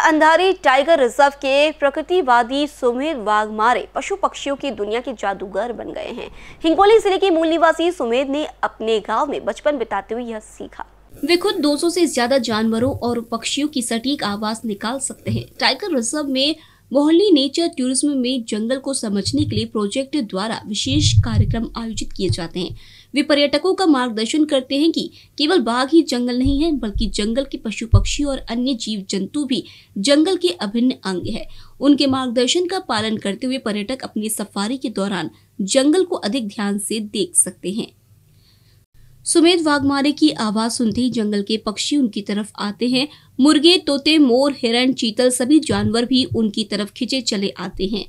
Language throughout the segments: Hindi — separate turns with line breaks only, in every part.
अंधारी टाइगर रिजर्व के प्रकृतिवादी सुमेध वाघमारे पशु पक्षियों की दुनिया के जादूगर बन गए हैं। हिंगोली जिले के मूल निवासी सुमेध ने अपने गांव में बचपन बिताते हुए यह सीखा।
वे खुद 200 से ज्यादा जानवरों और पक्षियों की सटीक आवाज निकाल सकते हैं। टाइगर रिजर्व में मोहल्ली नेचर टूरिज्म में जंगल को समझने के लिए प्रोजेक्ट द्वारा विशेष कार्यक्रम आयोजित किए जाते हैं। वे पर्यटकों का मार्गदर्शन करते हैं कि केवल बाघ ही जंगल नहीं है, बल्कि जंगल के पशु पक्षी और अन्य जीव जंतु भी जंगल के अभिन्न अंग है। उनके मार्गदर्शन का पालन करते हुए पर्यटक अपनी सफारी के दौरान जंगल को अधिक ध्यान से देख सकते हैं। सुमेध वाघमारे की आवाज सुनते ही जंगल के पक्षी उनकी तरफ आते हैं। मुर्गे, तोते, मोर, हिरण, चीतल सभी जानवर भी उनकी तरफ खिंचे चले आते हैं।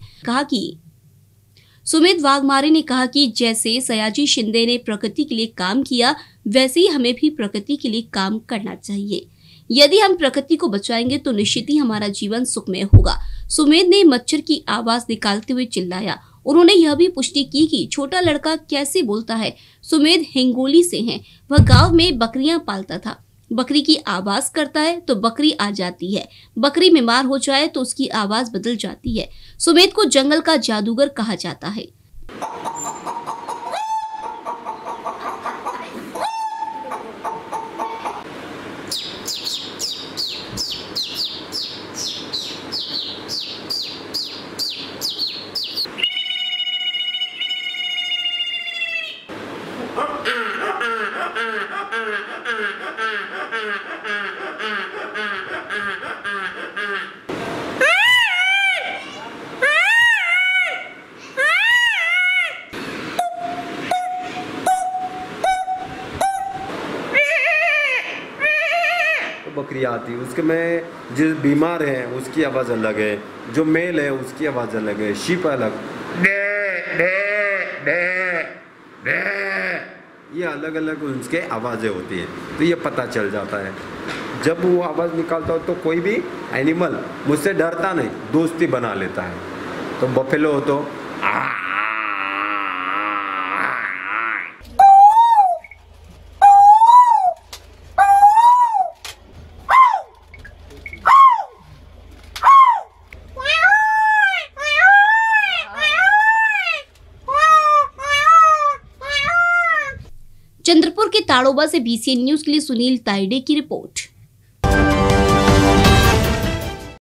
सुमेध वाघमारे ने कहा कि जैसे सयाजी शिंदे ने प्रकृति के लिए काम किया, वैसे ही हमें भी प्रकृति के लिए काम करना चाहिए। यदि हम प्रकृति को बचाएंगे तो निश्चित ही हमारा जीवन सुखमय होगा। सुमेध ने मच्छर की आवाज निकालते हुए चिल्लाया। उन्होंने यह भी पुष्टि की कि छोटा लड़का कैसे बोलता है। सुमेध हिंगोली से हैं। वह गांव में बकरियां पालता था। बकरी की आवाज करता है तो बकरी आ जाती है। बकरी बीमार हो जाए तो उसकी आवाज बदल जाती है। सुमेध को जंगल का जादूगर कहा जाता है।
बकरी आती है, उसके में जो बीमार है उसकी आवाज़ अलग है, जो मेल है उसकी आवाज़ अलग है, शीप अलग, ये अलग अलग उसके आवाज़ें होती है। तो ये पता चल जाता है। जब वो आवाज़ निकालता हो तो कोई भी एनिमल मुझसे डरता नहीं, दोस्ती बना लेता है। तो बफेलो हो तो
चंद्रपुर के ताड़ोबा से BCN न्यूज के लिए सुनील ताइडे की रिपोर्ट।